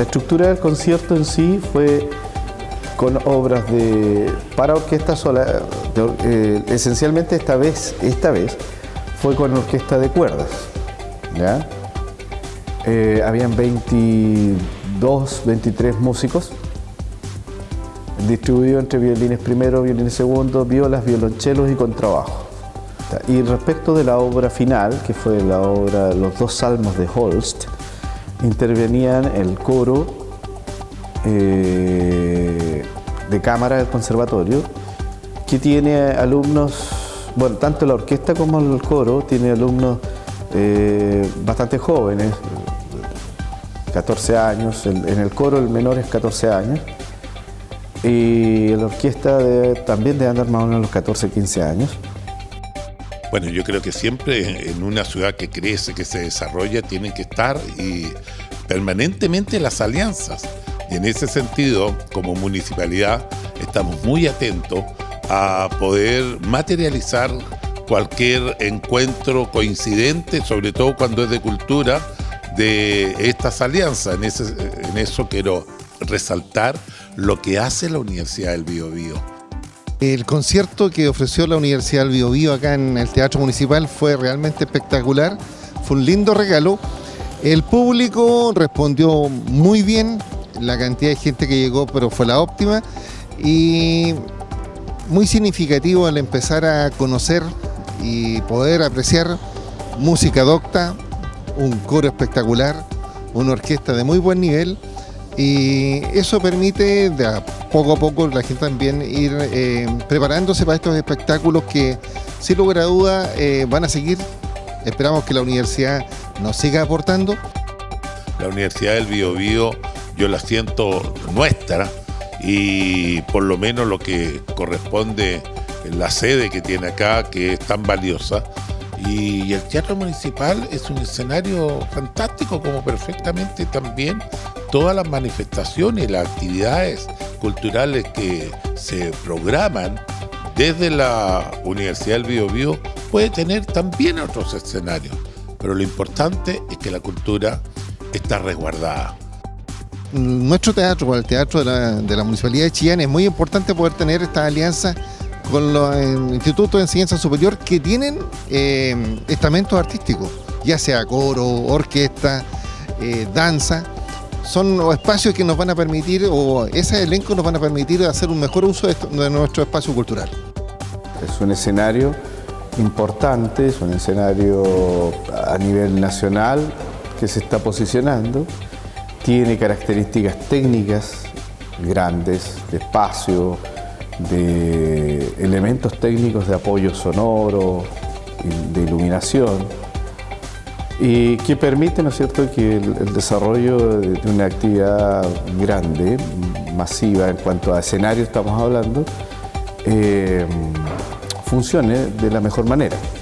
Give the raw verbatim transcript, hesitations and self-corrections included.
estructura del concierto en sí fue con obras de para orquesta sola, de, eh, esencialmente esta vez, esta vez fue con orquesta de cuerdas, ¿ya? Eh, habían veintidós, veintitrés músicos, distribuidos entre violines primero, violines segundo, violas, violonchelos y contrabajo. Y respecto de la obra final, que fue la obra Los dos salmos de Holst, intervenían el coro eh, de cámara del conservatorio, que tiene alumnos, bueno, tanto la orquesta como el coro tiene alumnos eh, bastante jóvenes, catorce años, en el coro el menor es catorce años, y la orquesta de, también debe andar más o menos los catorce, quince años. Bueno, yo creo que siempre en una ciudad que crece, que se desarrolla, tienen que estar y permanentemente las alianzas. Y en ese sentido, como municipalidad, estamos muy atentos a poder materializar cualquier encuentro coincidente, sobre todo cuando es de cultura, de estas alianzas. En, ese, en eso quiero resaltar lo que hace la Universidad del Biobío. El concierto que ofreció la Universidad del Biobío acá en el Teatro Municipal fue realmente espectacular, fue un lindo regalo. El público respondió muy bien, la cantidad de gente que llegó pero fue la óptima, y muy significativo al empezar a conocer y poder apreciar música docta, un coro espectacular, una orquesta de muy buen nivel, y eso permite de a poco a poco la gente también ir eh, preparándose para estos espectáculos que sin lugar a duda eh, van a seguir. Esperamos que la universidad nos siga aportando. La Universidad del Biobío yo la siento nuestra, y por lo menos lo que corresponde en la sede que tiene acá, que es tan valiosa. Y el Teatro Municipal es un escenario fantástico, como perfectamente también todas las manifestaciones, las actividades culturales que se programan desde la Universidad del Biobío puede tener también otros escenarios, pero lo importante es que la cultura está resguardada. Nuestro teatro, el teatro de la, de la Municipalidad de Chillán, es muy importante poder tener esta alianza con los institutos de enseñanza superior que tienen eh, estamentos artísticos, ya sea coro, orquesta, eh, danza. Son los espacios que nos van a permitir, o ese elenco nos van a permitir hacer un mejor uso de, esto, de nuestro espacio cultural. Es un escenario importante, es un escenario a nivel nacional que se está posicionando, tiene características técnicas grandes, de espacio, de elementos técnicos de apoyo sonoro, de iluminación, y que permite, ¿no es cierto?, que el, el desarrollo de una actividad grande, masiva en cuanto a escenario estamos hablando, eh, funcione de la mejor manera.